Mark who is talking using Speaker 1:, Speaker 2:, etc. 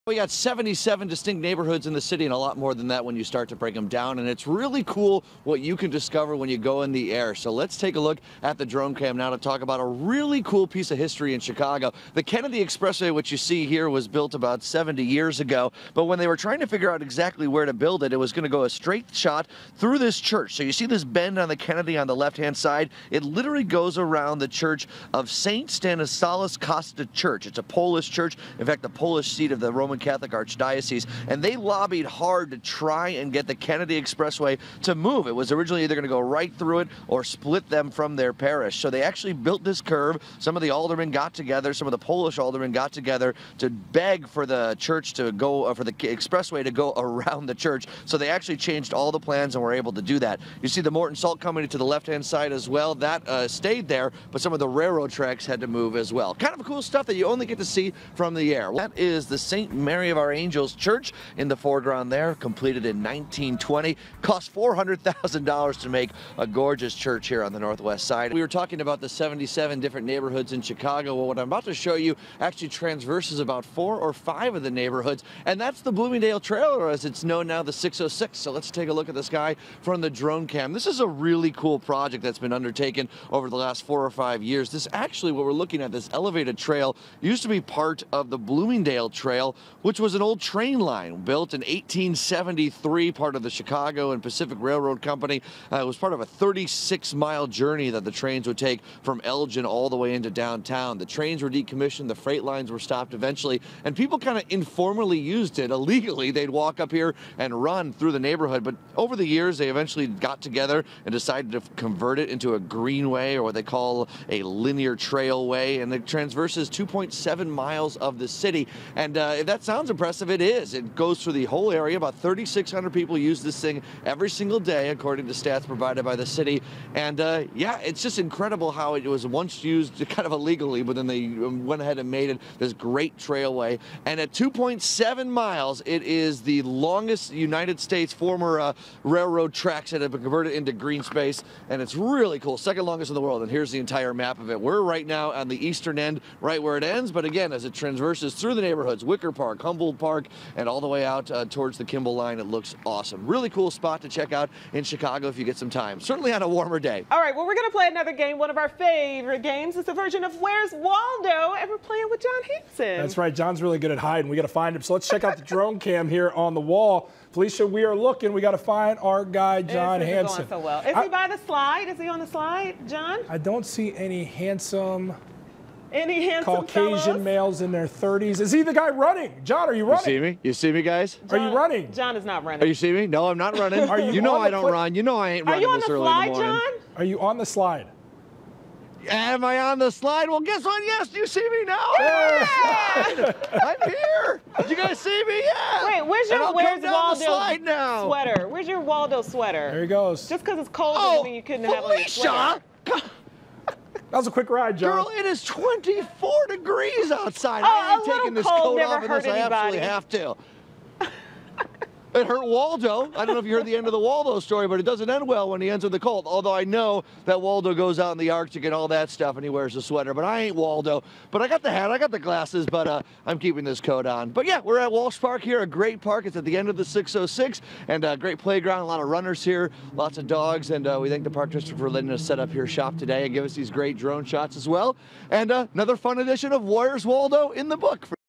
Speaker 1: We got 77 distinct neighborhoods in the city, and a lot more than that when you start to break them down. And it's really cool what you can discover when you go in the air. So let's take a look at the drone cam now to talk about a really cool piece of history in Chicago. The Kennedy Expressway, which you see here, was built about 70 years ago. But when they were trying to figure out exactly where to build it, it was going to go a straight shot through this church. So you see this bend on the Kennedy on the left-hand side. It literally goes around the church of St. Stanislaus Kostka Church. It's a Polish church. In fact, the Polish seat of the Roman Catholic Archdiocese, and they lobbied hard to try and get the Kennedy Expressway to move. It was originally either going to go right through it or split them from their parish. So they actually built this curve. Some of the aldermen got together, some of the Polish aldermen got together to beg for the church to go, for the expressway to go around the church. So they actually changed all the plans and were able to do that. You see the Morton Salt Company to the left-hand side as well. That stayed there, but some of the railroad tracks had to move as well. Kind of cool stuff that you only get to see from the air. That is the St. Mary of Our Angels Church in the foreground there, completed in 1920. Cost $400,000 to make a gorgeous church here on the northwest side. We were talking about the 77 different neighborhoods in Chicago. Well, what I'm about to show you actually transverses about 4 or 5 of the neighborhoods, and that's the Bloomingdale Trail, or as it's known now, the 606. So let's take a look at this guy from the drone cam. This is a really cool project that's been undertaken over the last 4 or 5 years. This actually, what we're looking at, this elevated trail, used to be part of the Bloomingdale Trail, which was an old train line built in 1873, part of the Chicago and Pacific Railroad Company. It was part of a 36-mile journey that the trains would take from Elgin all the way into downtown. The trains were decommissioned, the freight lines were stopped eventually, and people kind of informally used it illegally. They'd walk up here and run through the neighborhood, but over the years they eventually got together and decided to convert it into a greenway, or what they call a linear trailway, and it transverses 2.7 miles of the city. And if that sounds impressive, it is. It goes through the whole area. About 3,600 people use this thing every single day, according to stats provided by the city. And yeah, it's just incredible how it was once used kind of illegally, but then they went ahead and made it this great trailway. And at 2.7 miles, it is the longest United States former railroad tracks that have been converted into green space. And it's really cool. Second longest in the world. And here's the entire map of it. We're right now on the eastern end, right where it ends. But again, as it transverses through the neighborhoods, Wicker Park, Humboldt Park, and all the way out towards the Kimball line, it looks awesome. Really cool spot to check out in Chicago if you get some time. Certainly on a warmer day.
Speaker 2: All right, well, we're going to play another game. One of our favorite games. It's a version of Where's Waldo? And we're playing with Jon Hansen.
Speaker 3: That's right. John's really good at hiding. We got to find him. So let's check out the drone cam here on the wall. Felicia, we are looking. We got to find our guy, Jon Hansen.
Speaker 2: Going so well. Is he by the slide? Is he on the slide, John?
Speaker 3: I don't see any handsome
Speaker 2: Caucasian
Speaker 3: fellows? Males in their 30s. Is he the guy running? John, are you running?
Speaker 1: You see me? You see me, guys?
Speaker 3: John, are you running?
Speaker 2: John is not running.
Speaker 1: Are you see me? No, I'm not running. You know I don't run. You know I ain't running this early in the morning.
Speaker 2: Are you on the slide, John?
Speaker 3: Are you on the slide?
Speaker 1: Am I on the slide? Well, guess what? Yes, you see me now.
Speaker 2: Yeah!
Speaker 1: I'm here. Did you guys see me? Yeah.
Speaker 2: Wait, where's Waldo
Speaker 1: slide now.
Speaker 2: sweater? Where's your Waldo sweater?
Speaker 3: There he goes.
Speaker 2: Just because it's cold doesn't mean you couldn't have on your sweater.
Speaker 3: That was a quick ride, John.
Speaker 1: Girl, it is 24 degrees outside. I ain't taking this coat off unless I absolutely have to. It hurt Waldo. I don't know if you heard the end of the Waldo story, but it doesn't end well when he ends with the cold. Although I know that Waldo goes out in the Arctic and all that stuff, and he wears a sweater. But I ain't Waldo. But I got the hat, I got the glasses, but I'm keeping this coat on. But yeah, we're at Walsh Park here, a great park. It's at the end of the 606, and a great playground, a lot of runners here, lots of dogs, and we thank the Park District for letting us set up here shop today and give us these great drone shots as well. And another fun edition of Where's Waldo in the book.